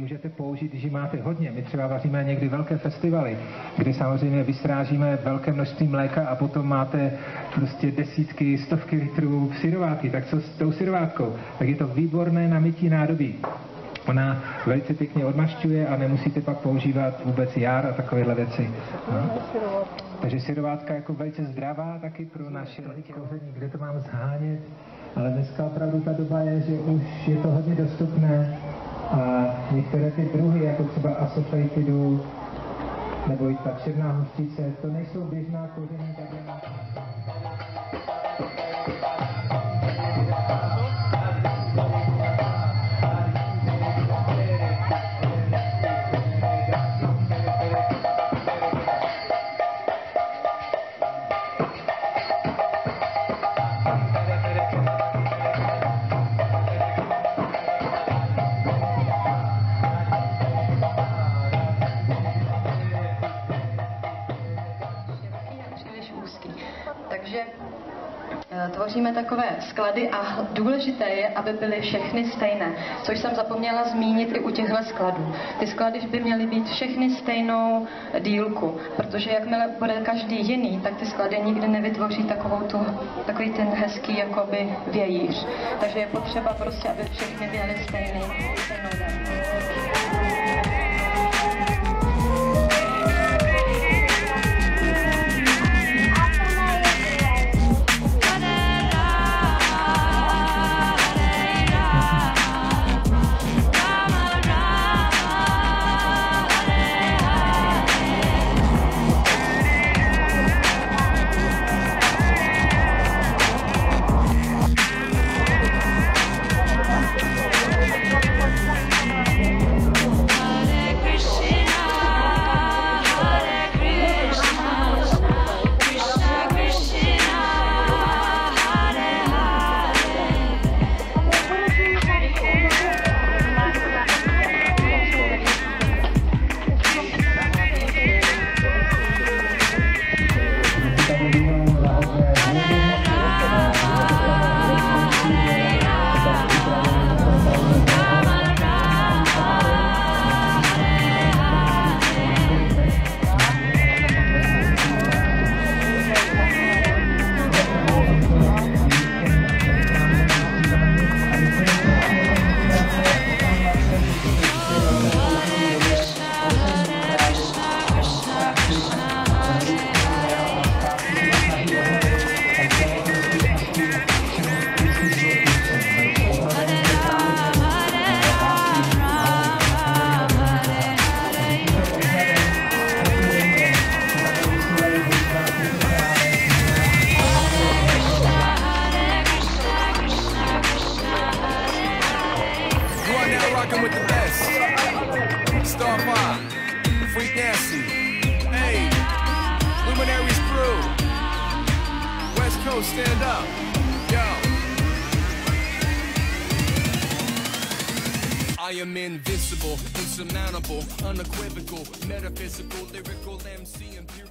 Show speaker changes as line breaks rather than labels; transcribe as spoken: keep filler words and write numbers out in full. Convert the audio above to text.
můžete použít, když ji máte hodně. My třeba vaříme někdy velké festivaly, kdy samozřejmě vystrážíme velké množství mléka a potom máte prostě desítky, stovky litrů syrovátky. Tak co s tou syrovátkou? Tak je to výborné na mytí nádobí. Ona velice pěkně odmašťuje a nemusíte pak používat vůbec jar a takovéhle věci. No. Takže syrovátka jako velice zdravá taky pro naše kouření, kde to mám zhánět. Ale dneska opravdu ta doba je, že už je to hodně dostupné a některé ty druhy, jako třeba asofaitidu nebo i ta černá hořčice, to nejsou běžná kouření, tak je...
Takže tvoříme takové sklady a důležité je, aby byly všechny stejné, což jsem zapomněla zmínit i u těchto skladů. Ty sklady by měly být všechny stejnou dílku, protože jakmile bude každý jiný, tak ty sklady nikdy nevytvoří takovou tu, takový ten hezký jakoby vějíř. Takže je potřeba prostě, aby všechny byly stejný, stejnou délku.
With the best. Star Five, Freak Nancy, hey, Luminaries Crew, West Coast, stand up, yo. I am invincible, insurmountable, unequivocal, metaphysical, lyrical M C, and